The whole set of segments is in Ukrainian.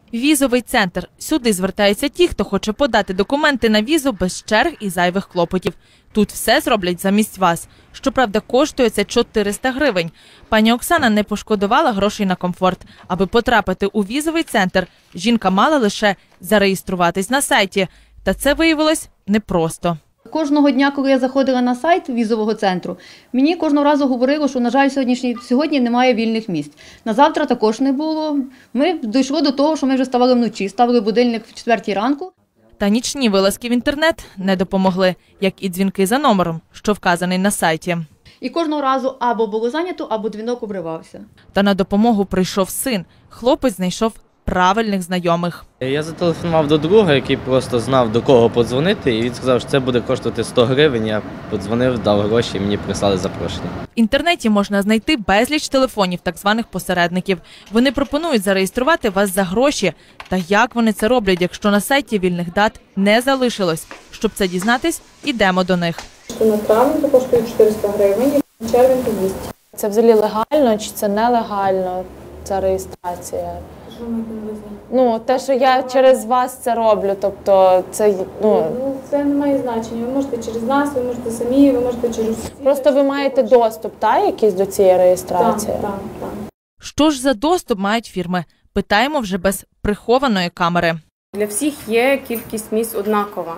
Візовий центр. Сюди звертаються ті, хто хоче подати документи на візу без черг і зайвих клопотів. Тут все зроблять замість вас. Щоправда, коштує це 400 гривень. Пані Оксана не пошкодувала грошей на комфорт. Аби потрапити у візовий центр, жінка мала лише зареєструватись на сайті. Та це виявилось непросто. Кожного дня, коли я заходила на сайт візового центру, мені кожного разу говорило, що, на жаль, сьогодні немає вільних місць. На завтра також не було. Ми дійшли до того, що ми вже ставали вночі, ставили будильник в 4 ранку. Та нічні вилазки в інтернет не допомогли, як і дзвінки за номером, що вказаний на сайті. І кожного разу або було зайнято, або дзвінок обривався. Та на допомогу прийшов син. Хлопець знайшов правильних знайомих. Я зателефонував до друга, який просто знав, до кого подзвонити, і він сказав, що це буде коштувати 100 гривень. Я подзвонив, дав гроші, і мені прислали запрошення. В інтернеті можна знайти безліч телефонів так званих посередників. Вони пропонують зареєструвати вас за гроші. Та як вони це роблять, якщо на сайті вільних дат не залишилось? Щоб це дізнатись, ідемо до них. На травень то коштує 400 гривень, на червень то 200. Це взагалі легально чи це нелегально, ця реєстрація? Що ми там веземо? Ну, те, що я через вас це роблю, тобто це, Це не має значення. Ви можете через нас, ви можете самі, ви можете через... Просто ви маєте доступ, так, якийсь до цієї реєстрації? Так. Що ж за доступ мають фірми? Питаємо вже без прихованої камери. Для всіх є кількість місць однакова.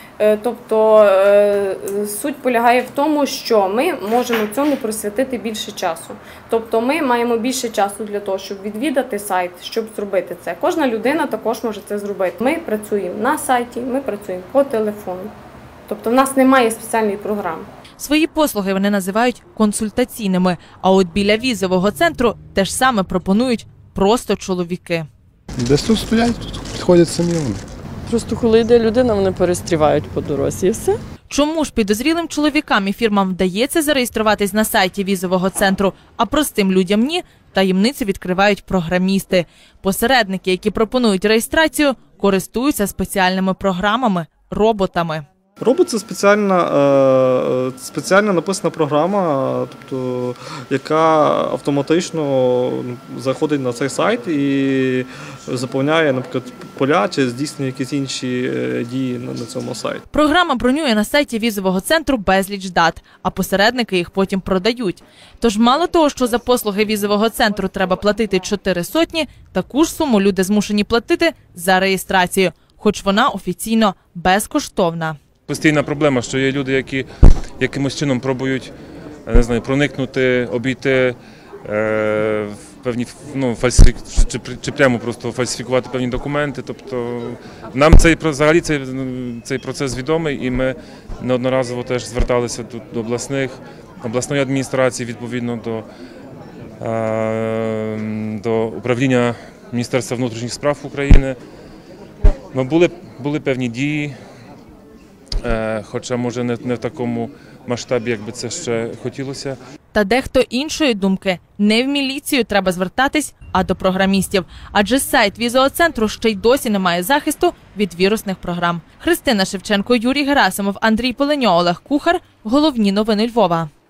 Тобто суть полягає в тому, що ми можемо цьому присвятити більше часу. Тобто ми маємо більше часу для того, щоб відвідати сайт, щоб зробити це. Кожна людина також може це зробити. Ми працюємо на сайті, ми працюємо по телефону. Тобто в нас немає спеціальної програми. Свої послуги вони називають консультаційними, а от біля візового центру те ж саме пропонують просто чоловіки. Десь тут стоять, тут підходять самі вони. Просто коли йде людина, вони перестрівають по дорозі і все. Чому ж підозрілим чоловікам і фірмам вдається зареєструватись на сайті візового центру, а простим людям ні? Таємницю відкривають програмісти. Посередники, які пропонують реєстрацію, користуються спеціальними програмами, роботами. Робот – це спеціально написана програма, тобто, яка автоматично заходить на цей сайт і заповняє, наприклад, поля чи здійснює якісь інші дії на цьому сайті. Програма бронює на сайті візового центру безліч дат, а посередники їх потім продають. Тож мало того, що за послуги візового центру треба платити 400, таку ж суму люди змушені платити за реєстрацію, хоч вона офіційно безкоштовна. Постійна проблема, що є люди, які якимось чином пробують, не знаю, проникнути, обійти певні, чи прямо просто фальсифікувати певні документи. Тобто нам взагалі цей процес відомий, і ми неодноразово теж зверталися тут до обласної адміністрації, відповідно до управління Міністерства внутрішніх справ України. Були певні дії. Хоча, може, не в такому масштабі, як би це ще хотілося. Та дехто іншої думки. Не в міліцію треба звертатись, а до програмістів. Адже сайт візового центру ще й досі не має захисту від вірусних програм. Христина Шевченко, Юрій Герасимов, Андрій Поленьо, Олег Кухар. Головні новини Львова.